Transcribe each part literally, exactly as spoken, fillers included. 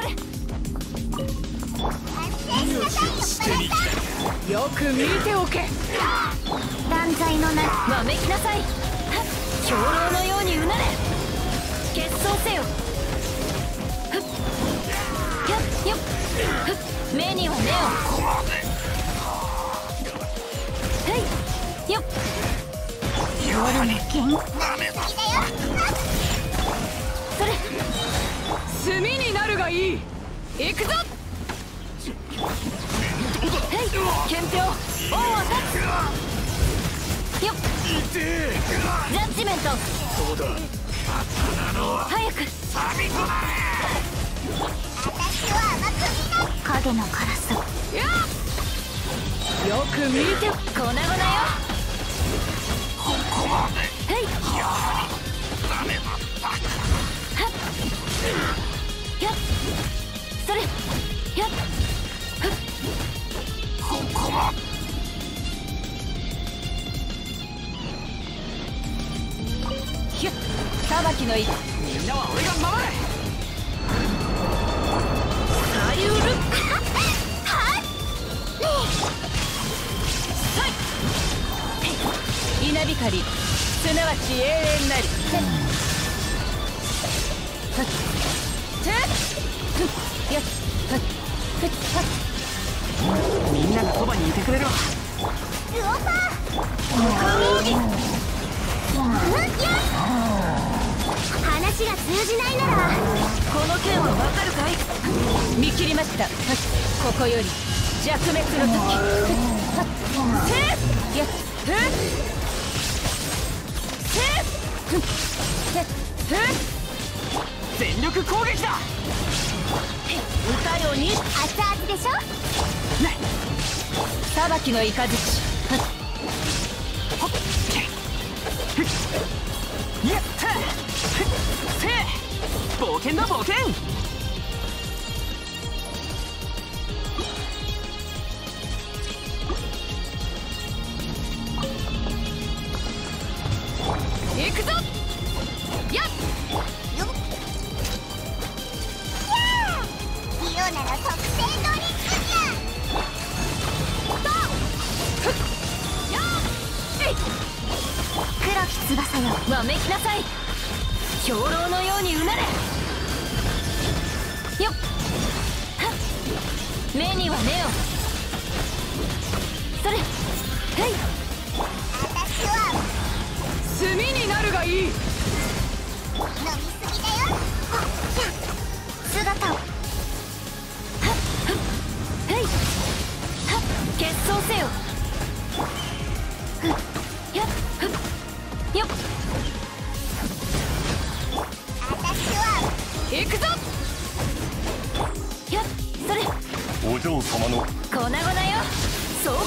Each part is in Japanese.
れ。よく見ておけ。 断罪のなわめきなさい。兵糧のようにうなれ。決闘せよ。ふっよっよっふっ目には目を。はいよっ夜の剣それ。炭になるがいい。行くぞ。はい憲兵恩を断つ。よっジャッジメント。早く。 影のカラス。 よく見て。粉々よ。はいやっそれやっふっひゅっ裁きのい。みんなは俺が守れ。サリュール稲光すなわち永遠なり。みんながそばにいてくれるわ。 ルオパ話が通じないならこの件はわかるかい。見切りました。ここより弱滅の時。せーやっふっせー全力攻撃だ。歌よに熱々でしょ。 裁きの雷。やったせー冒険だ冒険。行くぞ。やっよっディオなら特製ドリンクじゃ。黒き翼よ。 わめきなさい。兵糧のようにうなれ。よっはっ目には目を。それはい私は炭になるがいい。 飲みすぎだよ。姿をはっはいはっ決闘せよ。ふっやっふっよっ私は行くぞ。やっそれお嬢様の粉々よ。走行のオン。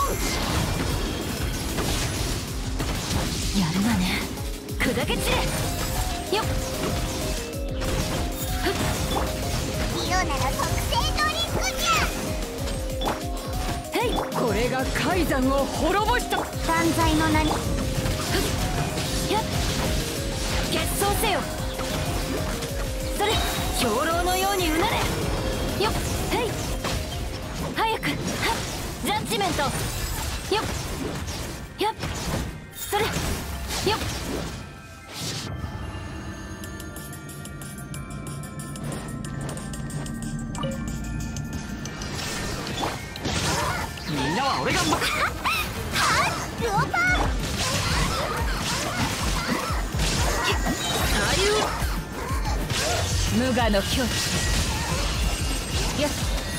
やるがね。砕け散れ。よっふっディオなら特製ドリンクじゃ。 はいこれが海山を滅ぼした。 断罪の名にやっ決闘せよ。それ兵糧のようにうなれ。よっはい早くはっジャッジメント。よっやっそれよっみんなは俺がまはっルオパ無我の境地。よし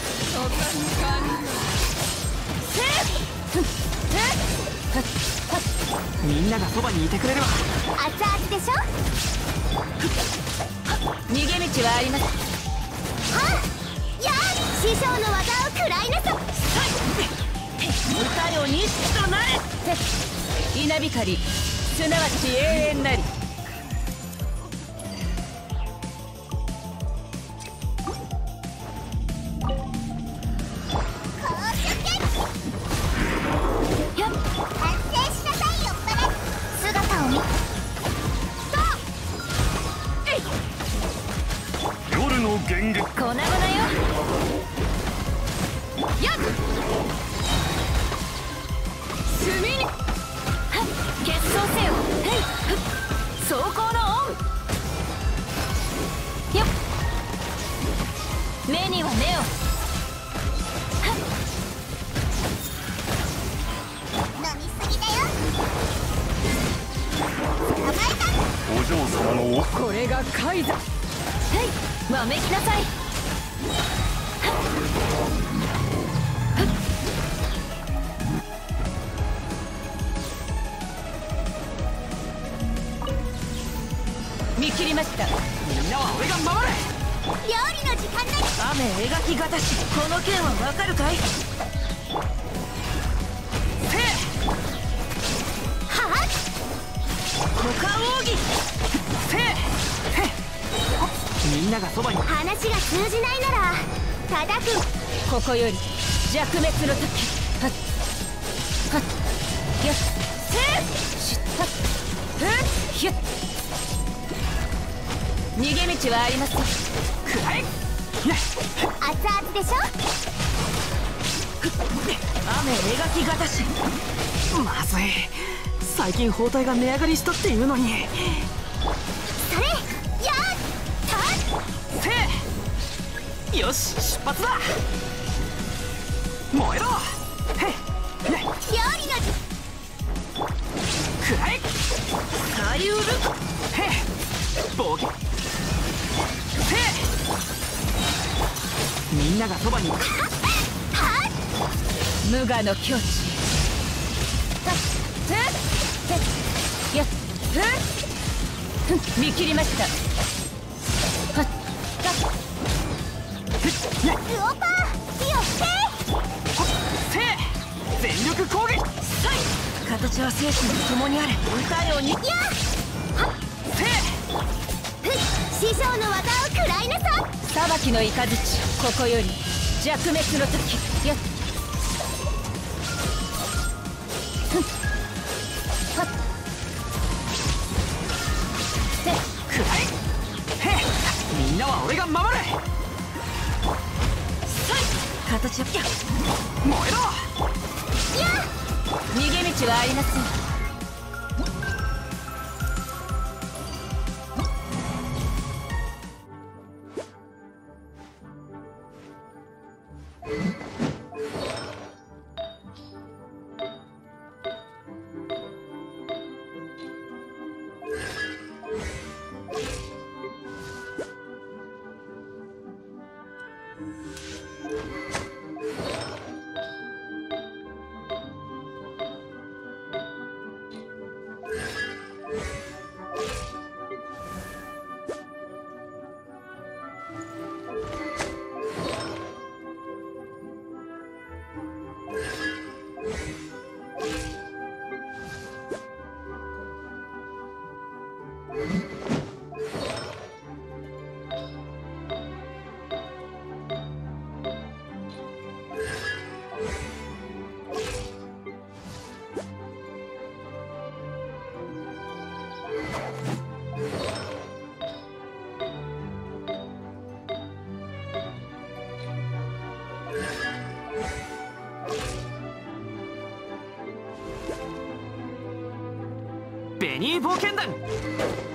みんながそばにいてくれるわ。 熱々でしょ。 逃げ道はあります。 はっやあ師匠の技を食らいなさ。 歌よにとなれ。稲光すなわち永遠なり。 夜の幻月。 粉々よ。やっ炭にはっ結晶せよ。へいふっ走行のオンよっ目には目を。はっ飲みすぎだよ。捕まえた。 お嬢様のこれがカイザ。へいわめきなさい。見切りました。みんなは俺が守れ。 料理の時間だ。 雨描きがたし、この剣はわかるかい。せはあ、 股間奥義せみんながそばに。 話が通じないなら叩く。 ここより弱滅の時。はっはっよっせしっはっふっひゅっ逃げ道はありません。くらえ熱々でしょ。 雨描きがたし。 まずい、最近包帯が値上がりしたっていうのに。 それやったせよし出発だ。燃えろ。へっね料理の時くらえサイウルへっ暴言せみんながそばに。 無我の境地。はっふっやっふっふん見切りました。はっがっウオパー火を吹せ全力攻撃。 さい形は精神と共にあれ。歌ように。 け。やはっせふっ師匠の技を食らいなさ。 裁きの雷。ここより弱滅の時。やっふんはっせくらえへっみんなは俺が守れ。 さい形はやっ燃えろ。 や逃げ道はありません。 ベニー冒険団